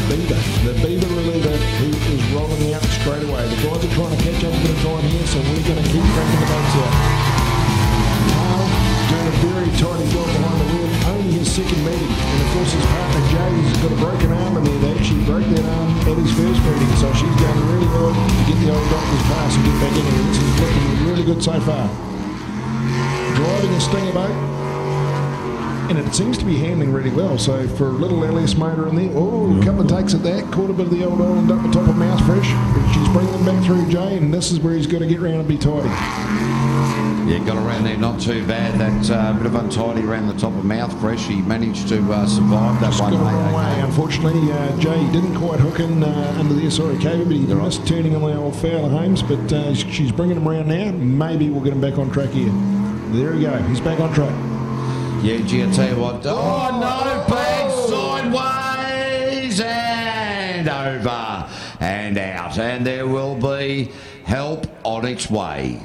Beaver. The Beaver reliever who is rolling out straight away. The guys are trying to catch up a bit of time here, so we're going to keep cranking the boats out. Carl doing a very tidy job behind the wheel, only his second meeting. And of course his partner Jay's got a broken arm in there. They actually broke that arm at his first meeting, so she's going really well to get the old doctor's pass and get back in here. This is looking really good so far. Driving a Stinger boat, and it seems to be handling really well. So for a little LS motor in there, oh, a couple of takes at that, caught a bit of the old island up the top of Mouthfresh. She's bringing them back through Jay, and this is where he's got to get round and be tidy. Yeah, got around there not too bad. That bit of untidy around the top of Mouthfresh. He managed to survive that one. Got a wrong way, unfortunately. Jay didn't quite hook in under the SRA cable, but he missed turning on the old Fowler Holmes. But she's bringing him around now. Maybe we'll get him back on track here. There we go. He's back on track. Yeah, gee, I tell you what. Oh, no, bang, sideways and over and out. And there will be help on its way.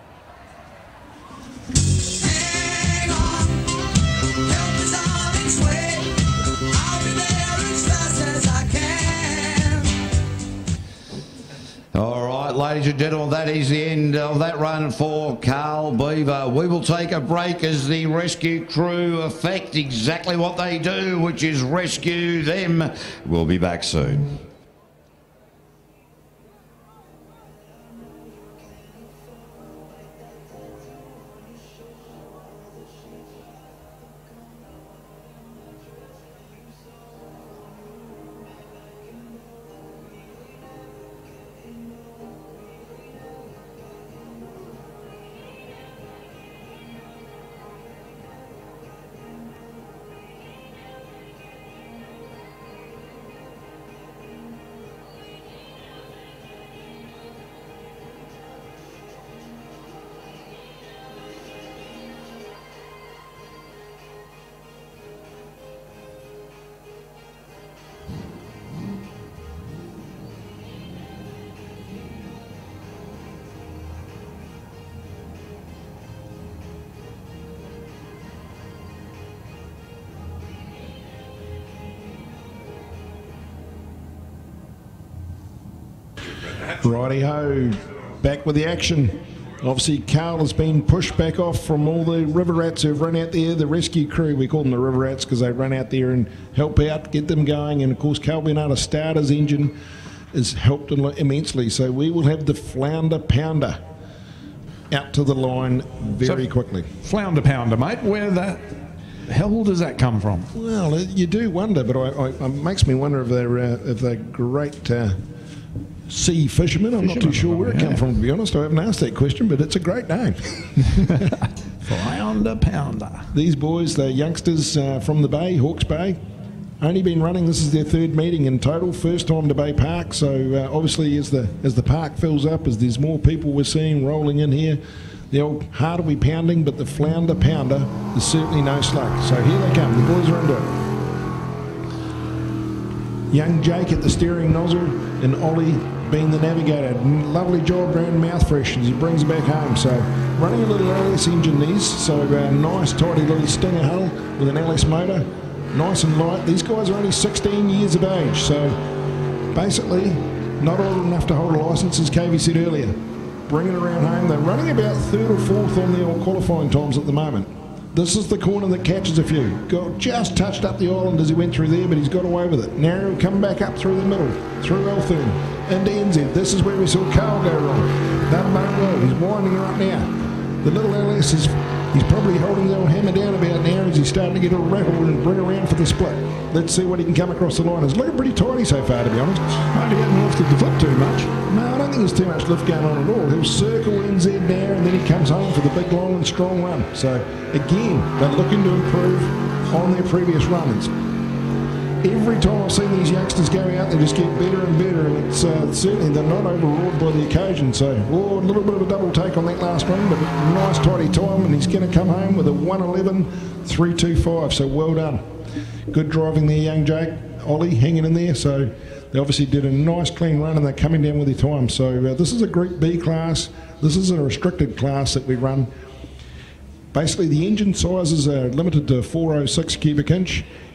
All right, ladies and gentlemen, that is the end of that run for Carl Beaver. We will take a break as the rescue crew effect exactly what they do, which is rescue them. We'll be back soon. Righty-ho, back with the action. Obviously, Carl has been pushed back off from all the river rats who've run out there, the rescue crew. We call them the river rats because they run out there and help out, get them going. And, of course, Carl being able to start his engine has helped immensely. So we will have the Flounder Pounder out to the line very quickly. Flounder Pounder, mate, where the hell does that come from? Well, you do wonder, but it makes me wonder if they're great... sea fishermen. I'm not too sure where it comes from, to be honest. I haven't asked that question, but it's a great name. Flounder Pounder. These boys, they're youngsters from the Bay, Hawke's Bay. Only been running, this is their third meeting in total, first time to Bay Park. So obviously as the park fills up, as there's more people we're seeing rolling in here, the old heart will be pounding, but the Flounder Pounder is certainly no slug. So here they come, the boys are into it. Young Jake at the steering nozzle and Ollie being the navigator. Lovely job around Mouthfresh as he brings it back home. So running a little LS engine these, so nice tidy little Stinger hull with an LS motor, nice and light. These guys are only 16 years of age, so basically not old enough to hold a licence, as Kavy said earlier. Bringing it around home, they're running about third or fourth on their qualifying times at the moment. This is the corner that catches a few. Got just touched up the island as he went through there, but he's got away with it. Now he'll come back up through the middle, through Elthorn, into NZ. This is where we saw Carl go wrong. Dunbar Road, he's winding her up now. The little LS is, he's probably holding the old hammer down about now as he's starting to get a rattle and bring around for the split. Let's see what he can come across the line. It's looking pretty tidy so far, to be honest. Hardly hasn't lifted the foot too much. No, I don't think there's too much lift going on at all. He'll circle NZ now and then he comes home for the big, long and strong run. So again, they're looking to improve on their previous runs. Every time I've seen these youngsters go out, they just get better and better, and it's certainly they're not overawed by the occasion. So, a little bit of a double take on that last run, but a nice tidy time, and he's going to come home with a 1:11.325. So well done. Good driving there, young Jake. Ollie hanging in there. So they obviously did a nice clean run, and they're coming down with their time. So this is a Group B class. This is a restricted class that we run. Basically, the engine sizes are limited to 406 cubic inch,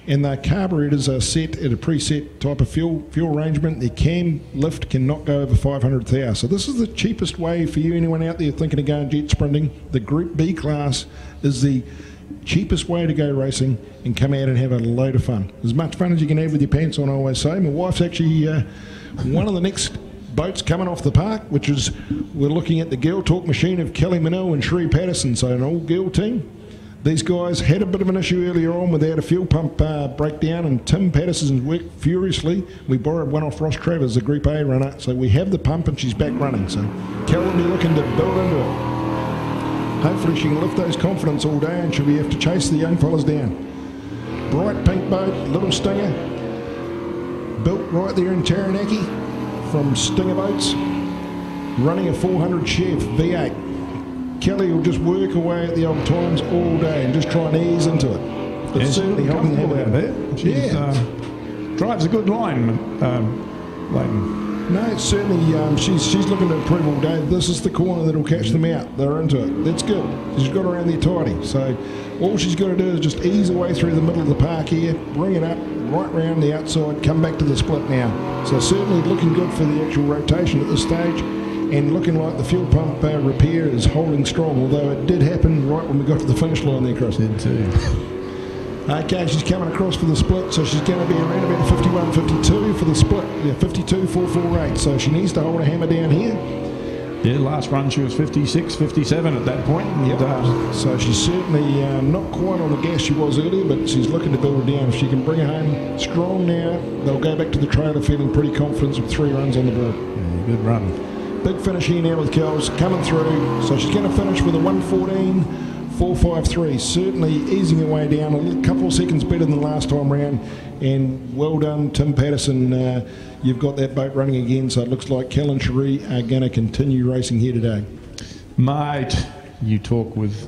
and the carburetors are set at a preset type of fuel arrangement. The cam lift cannot go over 500 thou. So this is the cheapest way for you, anyone out there thinking of going jet sprinting. The Group B class is the cheapest way to go racing and come out and have a load of fun. As much fun as you can have with your pants on, I always say. My wife's actually one of the next boats coming off the park, which is, we're looking at the Girl Talk machine of Kelly Manel and Sheree Patterson, so an all-girl team. These guys had a bit of an issue earlier on without a fuel pump breakdown, and Tim Patterson's worked furiously. We borrowed one off Ross Travers, the Group A runner, so we have the pump and she's back running. So Kel will be looking to build into it. Hopefully she can lift those confidence all day, and she'll be have to chase the young fellas down. Bright pink boat, little Stinger, built right there in Taranaki from Stinger Boats, running a 400 Chef V8. Kelly will just work away at the old times all day and just try and ease into it. But certainly holding the head out there. She drives a good line, Leighton. No, it's certainly, she's looking to improve all day. This is the corner that'll catch them out. They're into it. That's good. She's got around there tidy. So all she's got to do is just ease away through the middle of the park here, bring it up, right round the outside, come back to the split now. So certainly looking good for the actual rotation at this stage, and looking like the fuel pump repair is holding strong, although it did happen right when we got to the finish line there, Chris. Did too. Okay, she's coming across for the split, so she's going to be around about 51, 52 for the split. Yeah, 52, 448, so she needs to hold her hammer down here. Yeah, last run she was 56, 57 at that point. Yep. So she's certainly not quite on the gas she was earlier, but she's looking to build her down. If she can bring her home strong now, they'll go back to the trailer feeling pretty confident with 3 runs on the board. Yeah, good run. Big finish here now with Kells coming through. So she's going to finish with a 1:14.453. Certainly easing her way down, a couple of seconds better than last time round. And well done, Tim Patterson. You've got that boat running again, so it looks like Kel and Sheree are going to continue racing here today. Mate, you talk with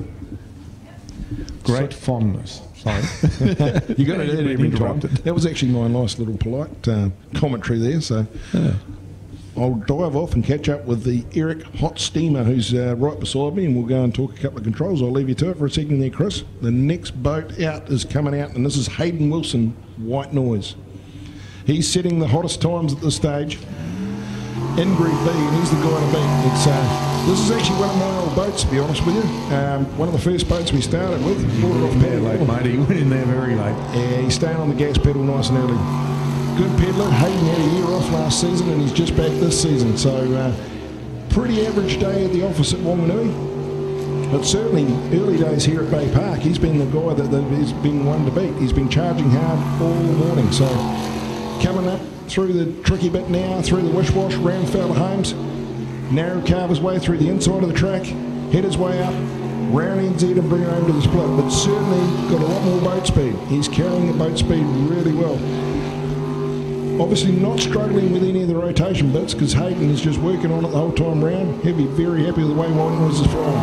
great fondness. Sorry. You got to do that every time. That was actually my nice little polite commentary there. So I'll dive off and catch up with the Eric Hot Steamer, who's right beside me, and we'll go and talk a couple of controls. I'll leave you to it for a second there, Chris. The next boat out is coming out, and this is Hayden Wilson, White Noise. He's setting the hottest times at this stage in Group B, and he's the guy to beat. This is actually one of my old boats, to be honest with you. One of the first boats we started with. Brought it off there late, mate. He went in there very late. Yeah, he's staying on the gas pedal nice and early. Good peddler. Hayden had a year off last season, and he's just back this season. So pretty average day at the office at Wanganui. But certainly early days here at Bay Park, he's been the guy that has been one to beat. He's been charging hard all morning. So coming up through the tricky bit now, through the wish-wash, round Fowler Homes, narrow carve his way through the inside of the track, head his way up, round NZ and bring it over to the split. But certainly got a lot more boat speed. He's carrying the boat speed really well. Obviously not struggling with any of the rotation bits because Hayden is just working on it the whole time round. He'll be very happy with the way White Noise is flying.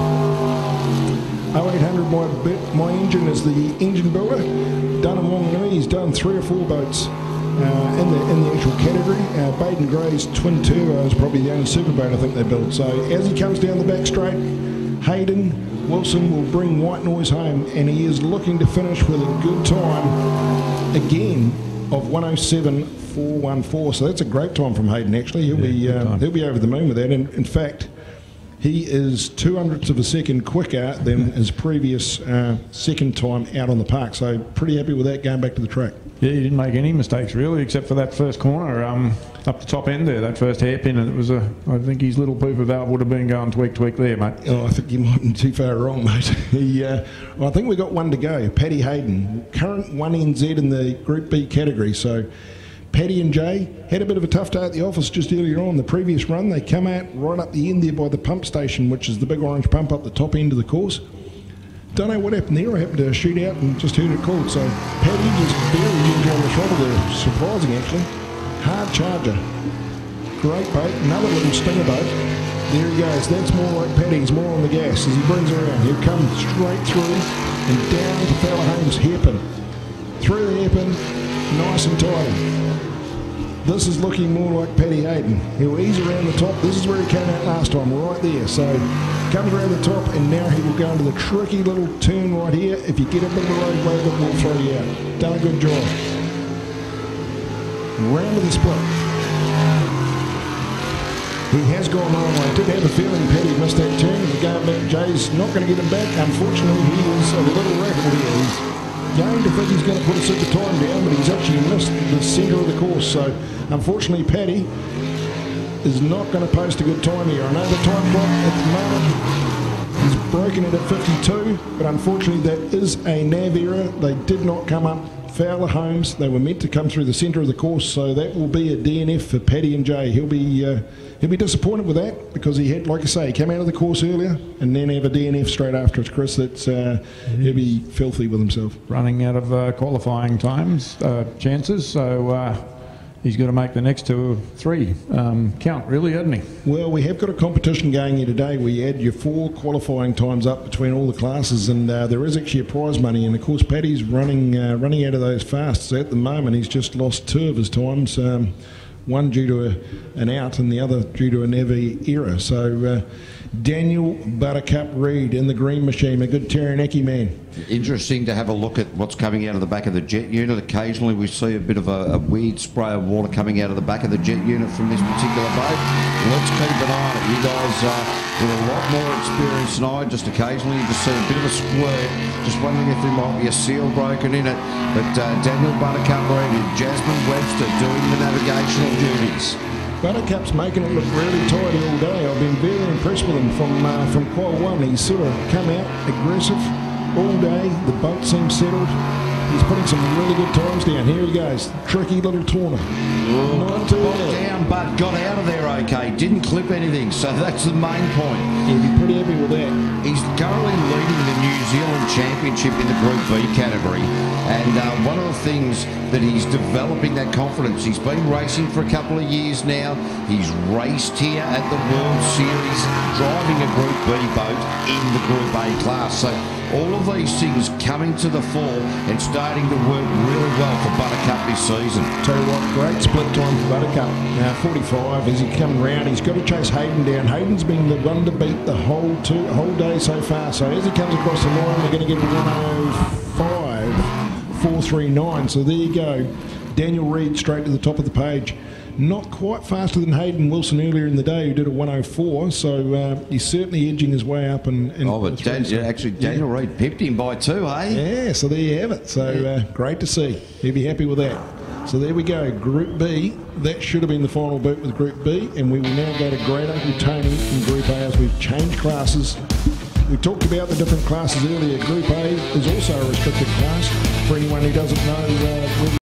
0800 my engine is the engine builder. Done in Wanganui, he's done 3 or 4 boats in the actual category. Baden Gray's twin turbo is probably the only super boat I think they built. So as he comes down the back straight, Hayden Wilson will bring White Noise home, and he is looking to finish with a good time again of 1:07.414. So that's a great time from Hayden. Actually, he'll be over the moon with that. And in fact, he is 0.02 of a second quicker than his previous second time out on the park. So pretty happy with that going back to the track. Yeah, he didn't make any mistakes really, except for that first corner up the top end there, that first hairpin, and it was I think his little pooper valve would have been going tweak there, mate. Oh, I think you might be too far wrong, mate. Well, I think we got one to go. Paddy Hayden, current 1NZ in the Group B category. So Paddy and Jay had a bit of a tough day at the office just earlier on. The previous run, they come out right up the end there by the pump station, which is the big orange pump up the top end of the course. Don't know what happened there. I happened to shoot out and just heard it called. So Paddy just very gentle on the throttle there. Surprising, actually. Hard charger. Great boat. Another little Stinger boat. There he goes. That's more like Paddy. He's more on the gas as he brings her around. He'll come straight through and down to Fowler Homes hairpin. Through the hairpin, nice and tidy. This is looking more like Paddy Hayden. He'll ease around the top. This is where he came out last time, right there. So comes around the top, and now he will go into the tricky little turn right here. If you get a bit of a road blade, it will throw you out. Done a good job. Round of the split. He has gone on. I did have a feeling Paddy missed that turn. We're going back. Jay's not going to get him back. Unfortunately, he is a little rapid here. He's going to think he's going to put a super time down, but he's actually missed the centre of the course. So, unfortunately, Paddy is not going to post a good time here. I know the time clock at the moment is broken it at 52, but unfortunately, that is a nav error. They did not come up. Fowler Holmes, they were meant to come through the centre of the course, so that will be a DNF for Paddy and Jay. He'll be disappointed with that because he had, like I say, he came out of the course earlier and then have a DNF straight after it. Chris, that's he'll be filthy with himself. Running out of qualifying times, chances, so he's got to make the next 2 or 3 count, really, hasn't he? Well, we have got a competition going here today. We add your 4 qualifying times up between all the classes, and there is actually a prize money. And of course, Paddy's running out of those fasts. So at the moment, he's just lost 2 of his times. One due to an out and the other due to a Navi error. So Daniel Buttercup Reid in the green machine, a good Taranaki man. Interesting to have a look at what's coming out of the back of the jet unit. Occasionally we see a bit of a weird spray of water coming out of the back of the jet unit from this particular boat. Let's keep an eye on it. You guys with a lot more experience than I, just occasionally you just see a bit of a squirt, just wondering if there might be a seal broken in it. But Daniel Buttercup Reid and Jasmine Webster doing the navigational duties. Buttercup's making it look really tidy all day. I've been very impressed with him from qual 1. He's sort of come out aggressive all day. The boat seems settled. He's putting some really good times down. Here he goes. Tricky little Torner. Not too down, but got out of there okay. Didn't clip anything, so that's the main point. He'll be pretty happy with that. He's currently leading the New Zealand Championship in the Group B category. And one of the things that he's developing that confidence. He's been racing for a couple of years now. He's raced here at the World Series, driving a Group B boat in the Group A class. So all of these things coming to the fore and starting to work really well for Buttercup this season. Tell you what, great split time for Buttercup. Now 45 as he coming round. He's got to chase Hayden down. Hayden's been the one to beat the whole day so far. So as he comes across the line, we're going to get 105.439. So there you go. Daniel Reid straight to the top of the page. Not quite faster than Hayden Wilson earlier in the day, who did a 104. So he's certainly edging his way up. But Daniel Reid pipped him by 2, eh? Yeah, so there you have it. So great to see. He'll be happy with that. So there we go, Group B. That should have been the final boot with Group B, and we will now go to Great Uncle Tony in Group A as we've changed classes. We talked about the different classes earlier. Group A is also a restricted class. For anyone who doesn't know,